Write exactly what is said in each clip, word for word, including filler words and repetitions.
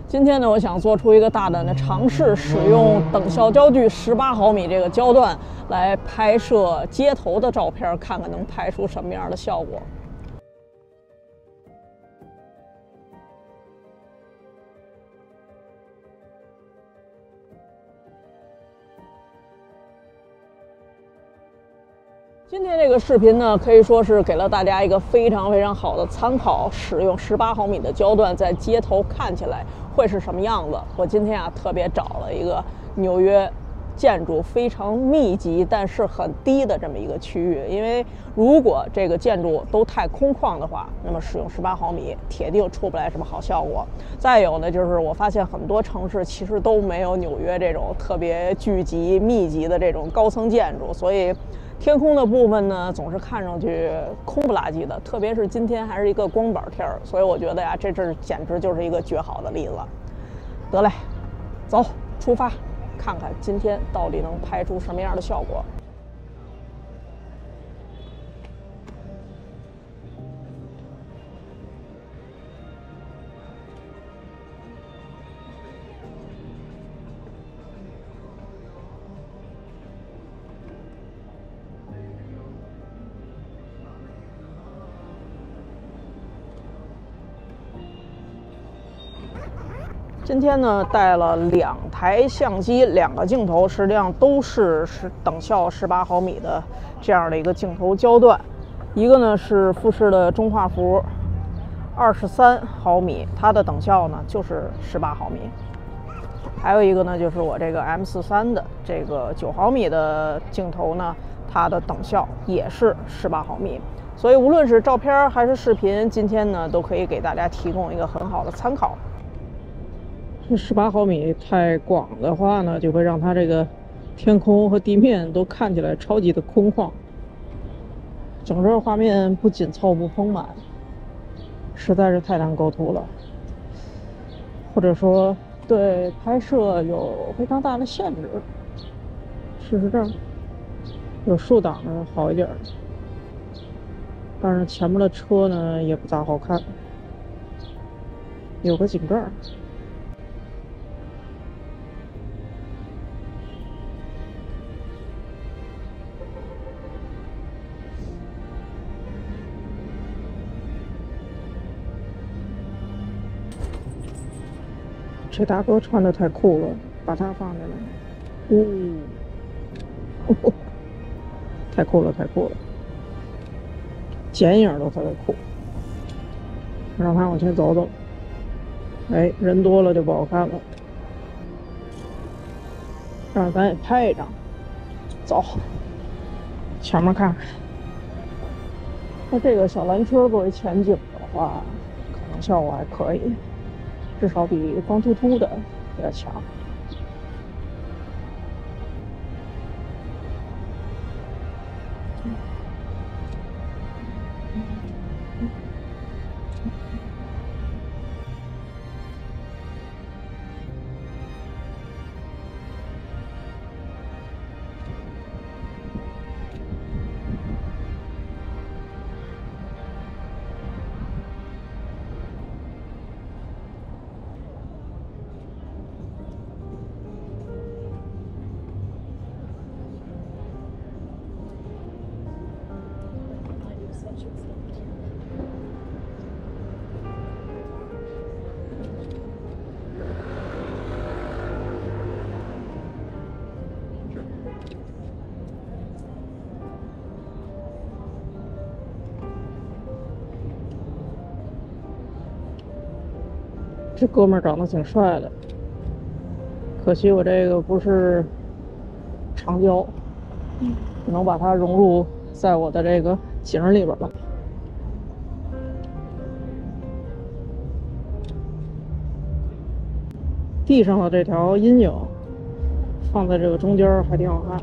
今天呢，我想做出一个大胆的尝试，使用等效焦距十八毫米这个焦段来拍摄街头的照片，看看能拍出什么样的效果。今天这个视频呢，可以说是给了大家一个非常非常好的参考，使用十八毫米的焦段在街头看起来会是什么样子。我今天啊特别找了一个纽约建筑非常密集但是很低的这么一个区域，因为如果这个建筑都太空旷的话，那么使用十八毫米铁定出不来什么好效果。再有呢，就是我发现很多城市其实都没有纽约这种特别聚集密集的这种高层建筑，所以天空的部分呢，总是看上去空不拉几的，特别是今天还是一个光板天儿，所以我觉得呀，这这简直就是一个绝好的例子。得嘞，走，出发，看看今天到底能拍出什么样的效果。今天呢，带了两台相机，两个镜头，实际上都是是等效十八毫米的这样的一个镜头焦段。一个呢是富士的中画幅二十三毫米，它的等效呢就是十八毫米。还有一个呢就是我这个 M 四三的这个九毫米的镜头呢，它的等效也是十八毫米。所以无论是照片还是视频，今天呢都可以给大家提供一个很好的参考。这十八毫米太广的话呢，就会让它这个天空和地面都看起来超级的空旷，整个画面不紧凑不丰满，实在是太难构图了，或者说对拍摄有非常大的限制。试试这儿，有树挡着好一点，但是前面的车呢也不咋好看，有个井盖。这大哥穿的太酷了，把它放进来。呜、哦哦，太酷了，太酷了！剪影都特别酷。让他往前走走。哎，人多了就不好看了。让咱也拍一张。走，前面看看。那这个小蓝车作为前景的话，可能效果还可以。至少比光秃秃的要强。这哥们儿长得挺帅的，可惜我这个不是长焦，只能把它融入在我的这个景里边了。地上的这条阴影放在这个中间还挺好看。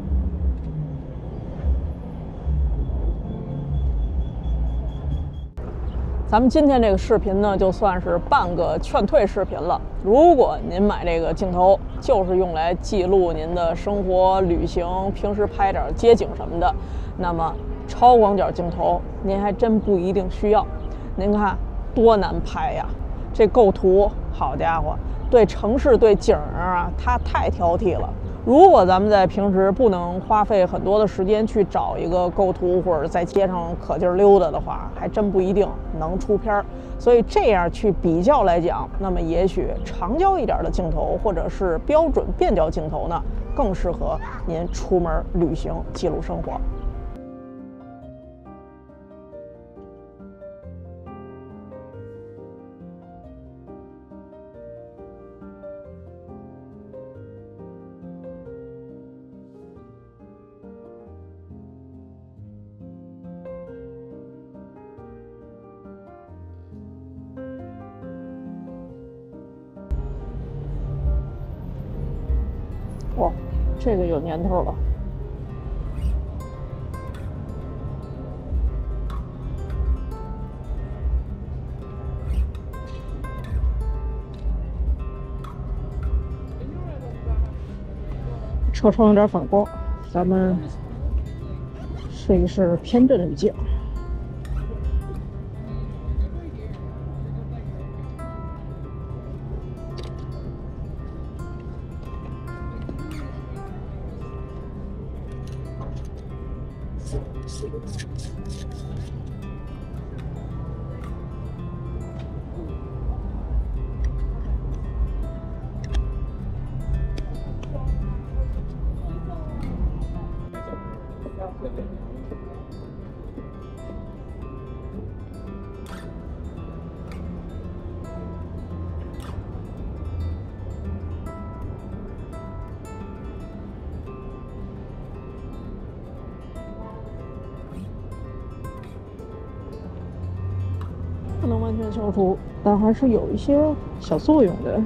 咱们今天这个视频呢，就算是半个劝退视频了。如果您买这个镜头就是用来记录您的生活、旅行、平时拍点街景什么的，那么超广角镜头您还真不一定需要。您看多难拍呀！这构图好家伙，对城市对景儿啊，它太挑剔了。如果咱们在平时不能花费很多的时间去找一个构图，或者在街上可劲儿溜达的话，还真不一定能出片儿。所以这样去比较来讲，那么也许长焦一点的镜头，或者是标准变焦镜头呢，更适合您出门旅行记录生活。哇，这个有年头了。车窗有点反光，咱们试一试偏振滤镜。不能完全消除，但还是有一些小作用的。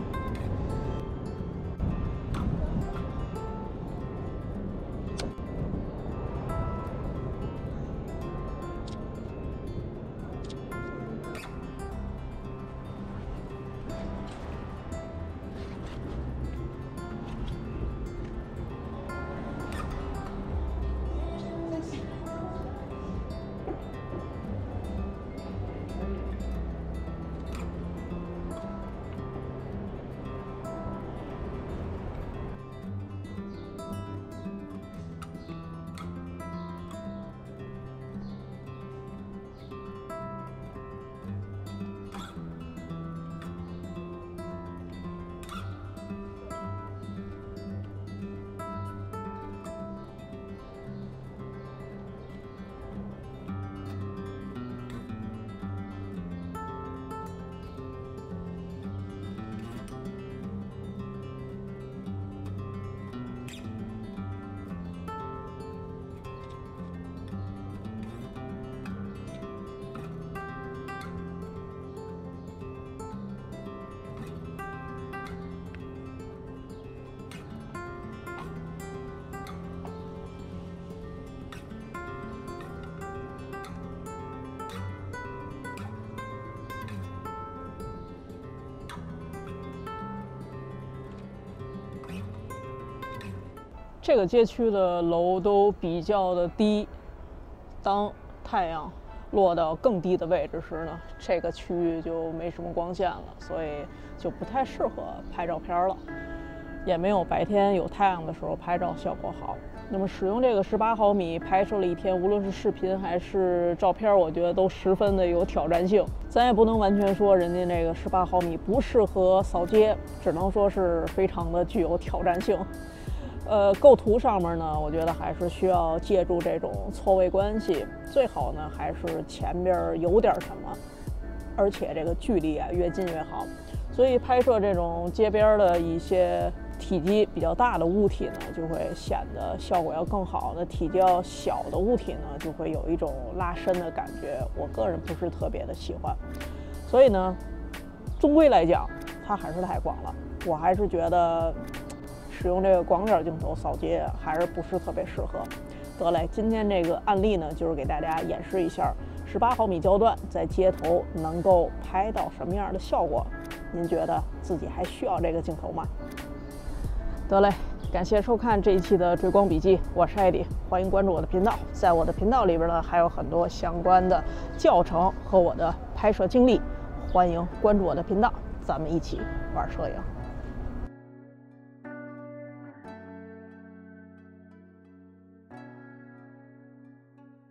这个街区的楼都比较的低，当太阳落到更低的位置时呢，这个区域就没什么光线了，所以就不太适合拍照片了，也没有白天有太阳的时候拍照效果好。那么使用这个十八毫米拍摄了一天，无论是视频还是照片，我觉得都十分的有挑战性。咱也不能完全说人家这个十八毫米不适合扫街，只能说是非常的具有挑战性。呃，构图上面呢，我觉得还是需要借助这种错位关系，最好呢还是前边有点什么，而且这个距离啊越近越好。所以拍摄这种街边的一些体积比较大的物体呢，就会显得效果要更好。那体较小的物体呢，就会有一种拉伸的感觉，我个人不是特别的喜欢。所以呢，终归来讲，它还是太广了，我还是觉得使用这个广角镜头扫街还是不是特别适合。得嘞，今天这个案例呢，就是给大家演示一下十八毫米焦段在街头能够拍到什么样的效果。您觉得自己还需要这个镜头吗？得嘞，感谢收看这一期的追光笔记，我是艾迪，欢迎关注我的频道。在我的频道里边呢，还有很多相关的教程和我的拍摄经历，欢迎关注我的频道。 咱们一起玩摄影。